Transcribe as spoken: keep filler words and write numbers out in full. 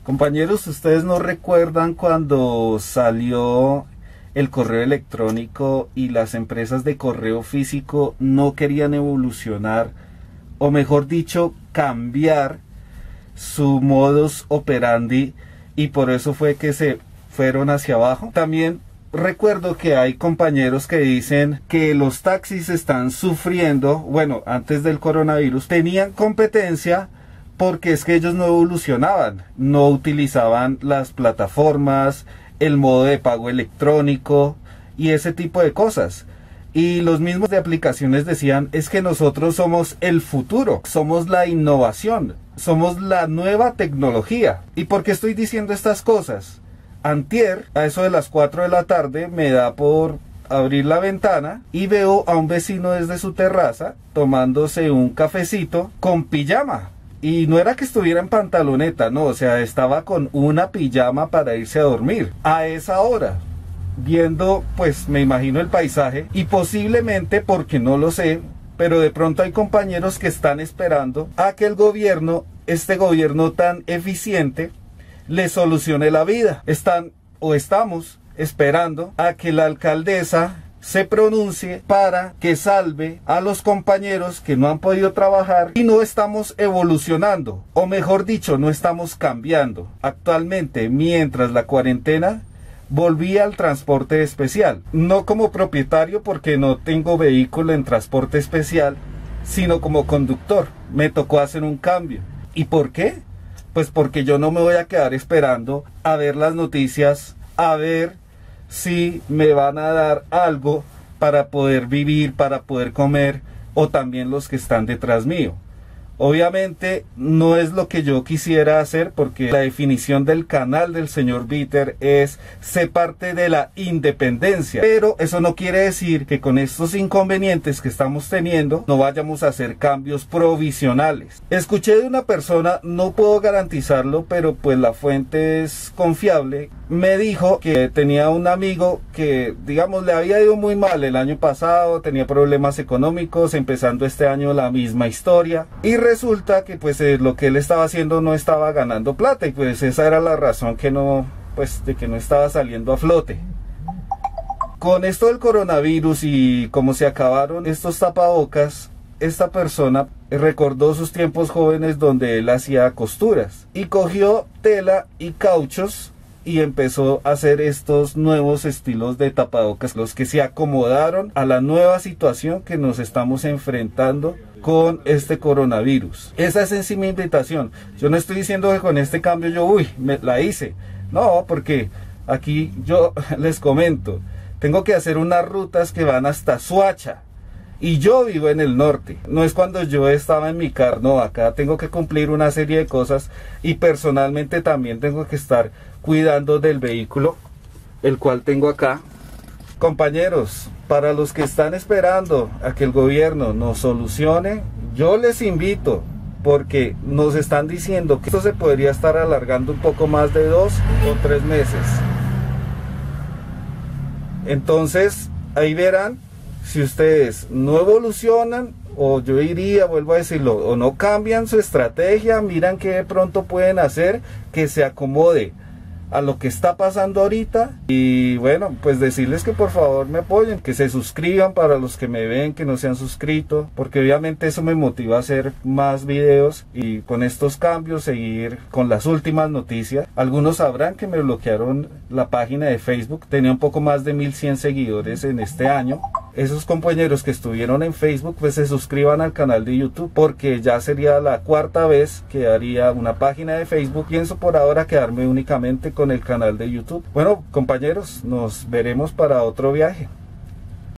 Compañeros, ¿ustedes no recuerdan cuando salió el correo electrónico y las empresas de correo físico no querían evolucionar, o mejor dicho, cambiar su modus operandi, y por eso fue que se fueron hacia abajo? También recuerdo que hay compañeros que dicen que los taxis están sufriendo, bueno, antes del coronavirus, tenían competencia porque es que ellos no evolucionaban, no utilizaban las plataformas, el modo de pago electrónico y ese tipo de cosas. Y los mismos de aplicaciones decían, es que nosotros somos el futuro, somos la innovación, somos la nueva tecnología. ¿Y por qué estoy diciendo estas cosas? Antier, a eso de las cuatro de la tarde, me da por abrir la ventana y veo a un vecino desde su terraza tomándose un cafecito con pijama. Y no era que estuviera en pantaloneta, no, o sea, estaba con una pijama para irse a dormir. A esa hora, viendo, pues, me imagino el paisaje, y posiblemente, porque no lo sé, pero de pronto hay compañeros que están esperando a que el gobierno, este gobierno tan eficiente, le solucione la vida. Están, o estamos, esperando a que la alcaldesa se pronuncie para que salve a los compañeros que no han podido trabajar, y no estamos evolucionando, o mejor dicho, no estamos cambiando. Actualmente, mientras la cuarentena, volví al transporte especial, no como propietario porque no tengo vehículo en transporte especial, sino como conductor. Me tocó hacer un cambio. ¿Y por qué? Pues porque yo no me voy a quedar esperando a ver las noticias, a ver si me van a dar algo para poder vivir, para poder comer, o también los que están detrás mío. Obviamente no es lo que yo quisiera hacer, porque la definición del canal del señor Bitter es ser parte de la independencia, pero eso no quiere decir que con estos inconvenientes que estamos teniendo no vayamos a hacer cambios provisionales. Escuché de una persona, no puedo garantizarlo, pero pues la fuente es confiable, me dijo que tenía un amigo que, digamos, le había ido muy mal el año pasado, tenía problemas económicos, empezando este año la misma historia, y resulta que pues eh, lo que él estaba haciendo no estaba ganando plata, y pues esa era la razón que no, pues de que no estaba saliendo a flote. Con esto del coronavirus y como se acabaron estos tapabocas, esta persona recordó sus tiempos jóvenes donde él hacía costuras, y cogió tela y cauchos y empezó a hacer estos nuevos estilos de tapabocas, los que se acomodaron a la nueva situación que nos estamos enfrentando con este coronavirus. Esa es en sí mi invitación. Yo no estoy diciendo que con este cambio yo, uy, me la hice. No, porque aquí yo les comento, tengo que hacer unas rutas que van hasta Soacha. Y yo vivo en el norte, no es cuando yo estaba en mi carro, no, acá tengo que cumplir una serie de cosas, y personalmente también tengo que estar cuidando del vehículo, el cual tengo acá. Compañeros, para los que están esperando a que el gobierno nos solucione, yo les invito, porque nos están diciendo que esto se podría estar alargando un poco más de dos o tres meses. Entonces, ahí verán si ustedes no evolucionan, o yo diría, vuelvo a decirlo, o no cambian su estrategia, miran que de pronto pueden hacer que se acomode a lo que está pasando ahorita. Y bueno, pues decirles que por favor me apoyen, que se suscriban para los que me ven que no se han suscrito, porque obviamente eso me motiva a hacer más videos y con estos cambios seguir con las últimas noticias. Algunos sabrán que me bloquearon la página de Facebook, tenía un poco más de mil cien seguidores en este año. Esos compañeros que estuvieron en Facebook, pues se suscriban al canal de YouTube, porque ya sería la cuarta vez que haría una página de Facebook. Pienso por ahora quedarme únicamente con el canal de YouTube. Bueno, compañeros, nos veremos para otro viaje.